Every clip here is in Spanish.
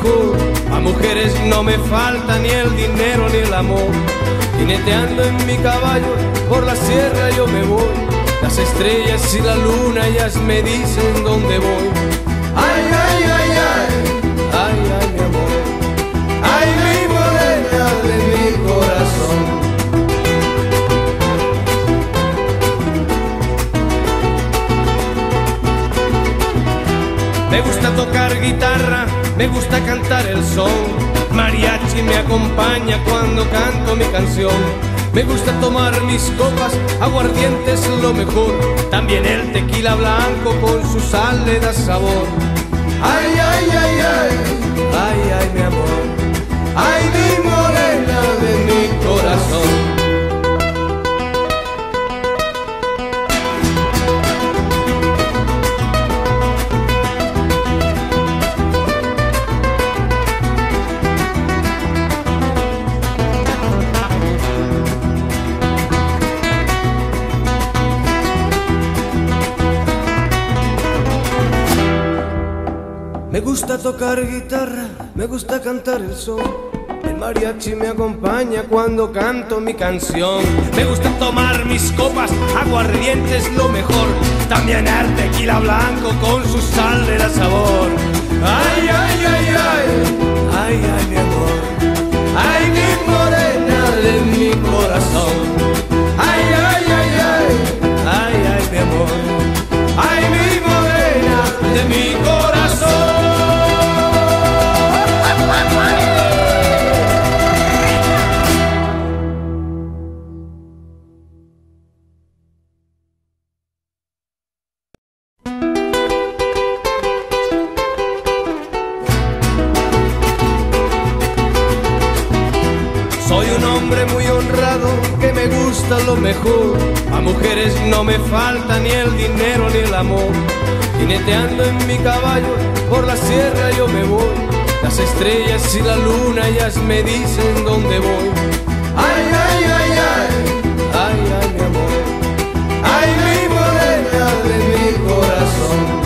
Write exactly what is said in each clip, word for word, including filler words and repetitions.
mejor. A mujeres no me falta ni el dinero ni el amor. Jineteando en mi caballo por la sierra yo me voy. Las estrellas y la luna ellas me dicen dónde voy. Ay, ay, ay, ay, ay, ay, mi amor. Ay, mi morena de mi corazón. Me gusta tocar guitarra, me gusta cantar el son. Mariachi me acompaña cuando canto mi canción. Me gusta tomar mis copas, aguardiente es lo mejor. También el tequila blanco con su sal le da sabor. Ay, ay, ay, ay, ay, ay, mi amor. Ay, mi morena de mi corazón. Me gusta tocar guitarra, me gusta cantar el son. El mariachi me acompaña cuando canto mi canción. Me gusta tomar mis copas, aguardiente es lo mejor. También el tequila blanco con su sal le da sabor. Ay, ay, ay, ay, ay, ay, mi amor. Ay, mi morena de mi corazón. Ay, ay, ay, ay, ay, ay, mi amor. Ay, mi morena de mi corazón. Soy un hombre muy honrado que me gusta lo mejor. A mujeres no me falta ni el dinero ni el amor. Jineteando en mi caballo por la sierra yo me voy. Las estrellas y la luna ellas me dicen dónde voy. Ay, ay, ay, ay, ay, ay, mi amor. Ay, mi morena de mi corazón.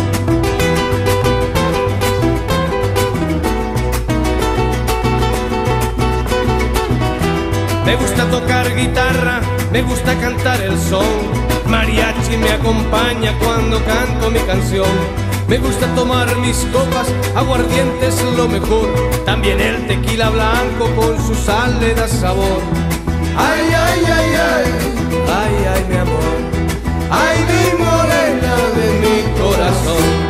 Me gusta tocar guitarra, me gusta cantar el son. Mariachi me acompaña cuando canto mi canción. Me gusta tomar mis copas, aguardiente es lo mejor. También el tequila blanco con su sal le da sabor. Ay, ay, ay, ay, ay, ay, mi amor. Ay, mi morena de mi corazón.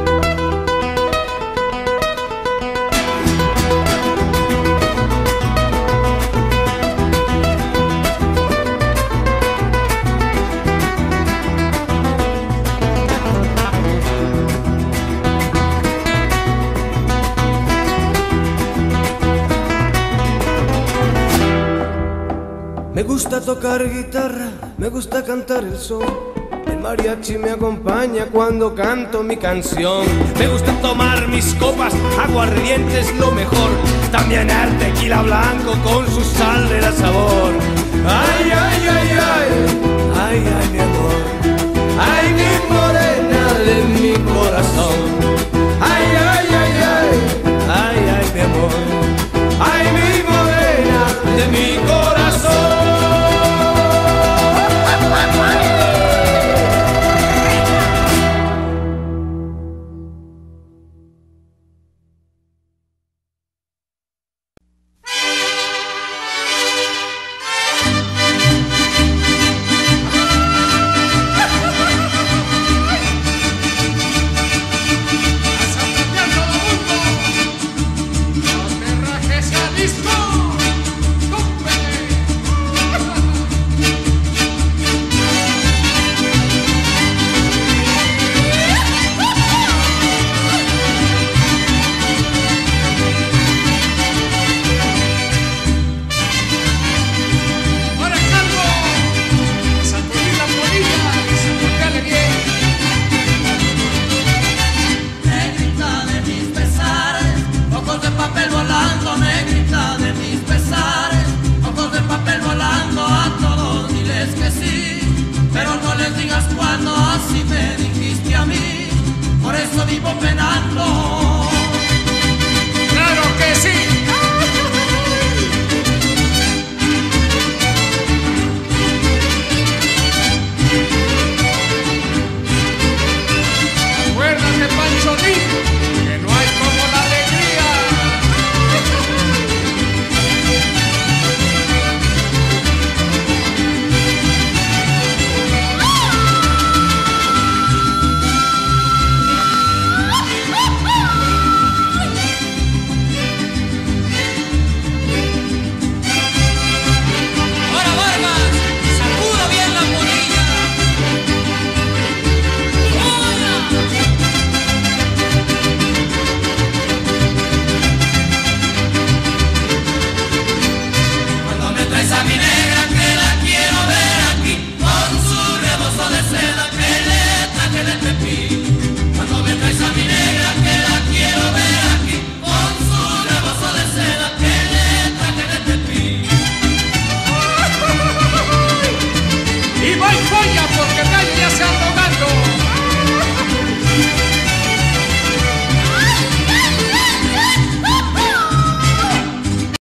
Me gusta tocar guitarra, me gusta cantar el son. El mariachi me acompaña cuando canto mi canción. Me gusta tomar mis copas, aguardiente es lo mejor. También el tequila blanco con su sal le da sabor. Ay, ay, ay,